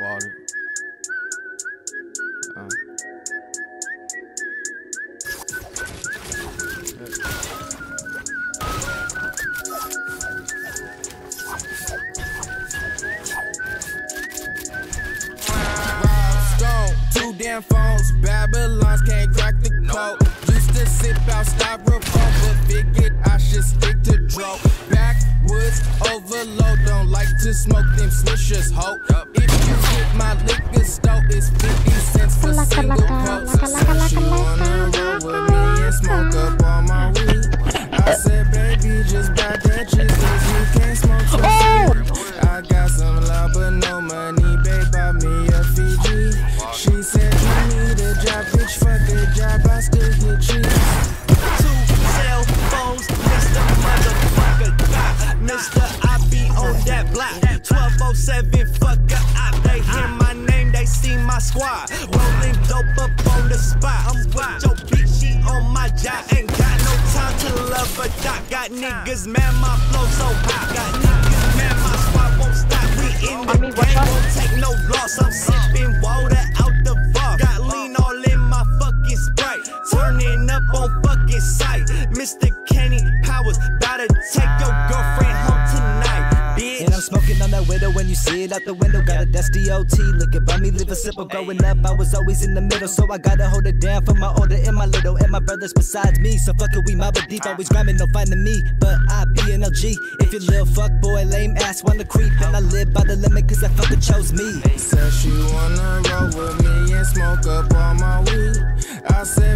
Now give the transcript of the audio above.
Water. Two damn phones, Babylons can't crack the code. Used to sip out styrofoam, but figured I should stick to dro. Backwoods overload, don't like to smoke them swishers, ho. If you hit my liquor store, it's 50 cents for single post. Said she wanna roll with me and smoke up all my weed. I said, baby, just buy that shit, cause you can't smoke so sweet. I got some love but no money, babe, buy me a Fiji. She said you need a job, bitch, fuck a job, I still get cheese. 2 cell phones, Mr. Motherfucker God. Mr. I be on that block. 1207, fucker, they hear my name, they see my squad. Rolling dope up on the spot. I'm with your bitch, she on my job. Ain't got no time to love a doc. Got niggas mad, my flow so hot. Got niggas mad, my squad won't stop. We in the game, won't take no loss. I'm sipping water out the bar. Got lean all in my fucking Sprite. Turning up on fucking sight. Mr. Kenny Powers, bout to take your girlfriend home tonight, bitch. And I'm smoking on that widow when you see it out the window. Got a dusty OT, looking by me, live a simple. Growing up, I was always in the middle, so I gotta hold it down for my older and my little. And my brothers besides me, so fuck it, we mob it deep. Always grinding, no finding me, but I be an LG. If you little fuck boy, lame ass, wanna creep. And I live by the limit, cause that fucker chose me. Said she wanna roll with me and smoke up all my weed. I said,